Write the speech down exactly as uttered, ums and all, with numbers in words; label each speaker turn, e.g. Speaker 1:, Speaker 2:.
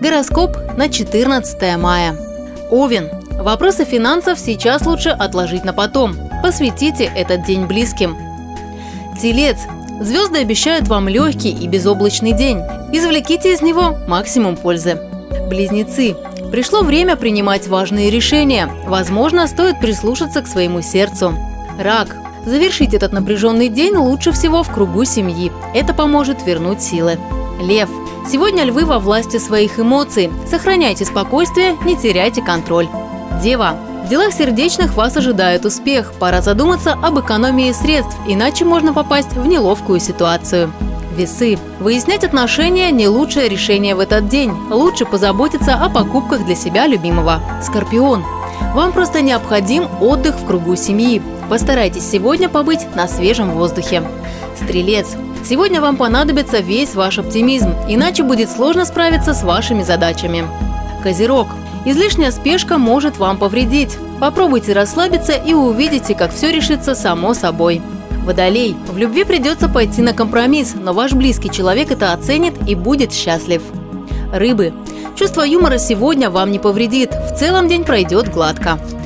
Speaker 1: Гороскоп на четырнадцатое мая. Овен. Вопросы финансов сейчас лучше отложить на потом. Посвятите этот день близким. Телец. Звезды обещают вам легкий и безоблачный день. Извлеките из него максимум пользы. Близнецы. Пришло время принимать важные решения. Возможно, стоит прислушаться к своему сердцу. Рак. Завершить этот напряженный день лучше всего в кругу семьи. Это поможет вернуть силы. Лев. Сегодня львы во власти своих эмоций. Сохраняйте спокойствие, не теряйте контроль. Дева. В делах сердечных вас ожидает успех. Пора задуматься об экономии средств, иначе можно попасть в неловкую ситуацию. Весы. Выяснять отношения – не лучшее решение в этот день. Лучше позаботиться о покупках для себя любимого. Скорпион. Вам просто необходим отдых в кругу семьи. Постарайтесь сегодня побыть на свежем воздухе. Стрелец. Сегодня вам понадобится весь ваш оптимизм, иначе будет сложно справиться с вашими задачами. Козерог. Излишняя спешка может вам повредить. Попробуйте расслабиться и увидите, как все решится само собой. Водолей. В любви придется пойти на компромисс, но ваш близкий человек это оценит и будет счастлив. Рыбы. Чувство юмора сегодня вам не повредит. В целом день пройдет гладко.